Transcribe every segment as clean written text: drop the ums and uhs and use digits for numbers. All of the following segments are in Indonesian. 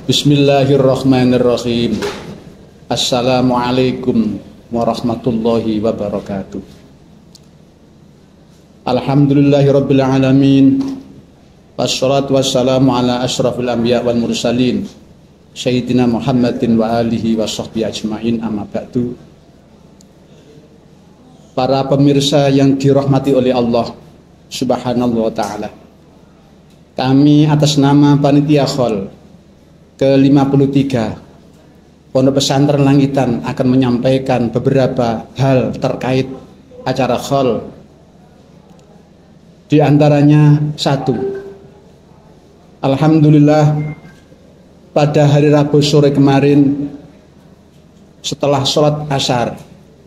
Bismillahirrahmanirrahim. Assalamualaikum warahmatullahi wabarakatuh. Alhamdulillahirabbil alamin. Wassalatu wassalamu ala asyrafil anbiya wal mursalin sayyidina Muhammadin wa alihi wa sahbihi ajmain, amma ba'du. Para pemirsa yang dirahmati oleh Allah Subhanahu wa taala. Kami atas nama Panitia Khol ke-53 Pondok Pesantren Langitan akan menyampaikan beberapa hal terkait acara Khol. Di antaranya, 1. Alhamdulillah, pada hari Rabu sore kemarin setelah sholat Asar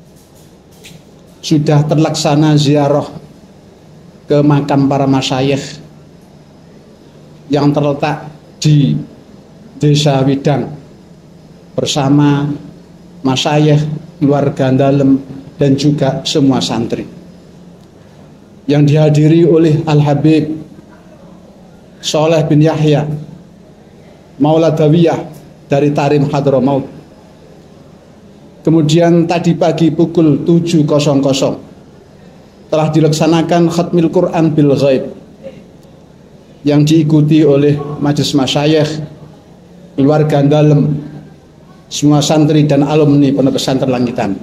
sudah terlaksana ziarah ke makam para masyayikh yang terletak di Desa Widang bersama masyayikh, keluarga dalem, dan juga semua santri yang dihadiri oleh Al-Habib Sholeh bin Yahya Maula Dawiyah dari Tarim Hadramaut. Kemudian tadi pagi pukul 7.00 telah dilaksanakan khatmil Quran bil ghaib yang diikuti oleh majelis masyayikh, keluarga dalem, semua santri dan alumni Pondok Pesantren Langitan.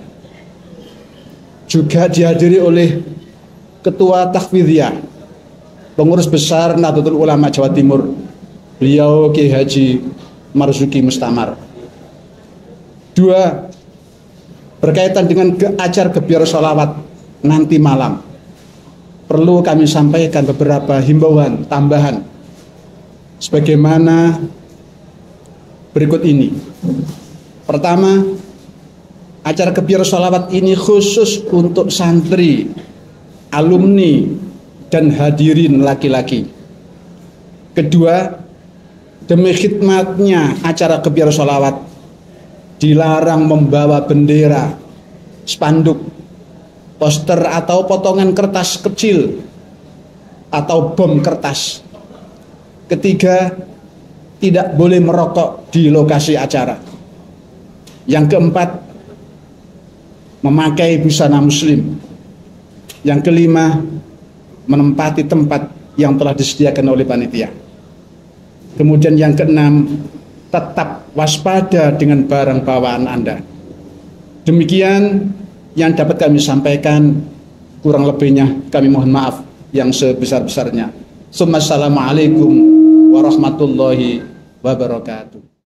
Juga dihadiri oleh Ketua Tahfidziyah, Pengurus Besar Nahdlatul Ulama Jawa Timur, beliau Kiai Haji Marzuki Mustamar. 2. Berkaitan dengan acara gebiar sholawat nanti malam, perlu kami sampaikan beberapa himbauan tambahan sebagaimana berikut ini. Pertama, acara gebiar sholawat ini khusus untuk santri, alumni, dan hadirin laki-laki. Kedua, demi khidmatnya acara gebiar sholawat dilarang membawa bendera, spanduk, poster atau potongan kertas kecil atau bom kertas. Ketiga, tidak boleh merokok di lokasi acara. Yang keempat, memakai busana muslim. Yang kelima, menempati tempat yang telah disediakan oleh panitia. Kemudian yang keenam, tetap waspada dengan barang bawaan Anda. Demikian yang dapat kami sampaikan, kurang lebihnya kami mohon maaf yang sebesar-besarnya. Assalamualaikum warahmatullahi wabarakatuh.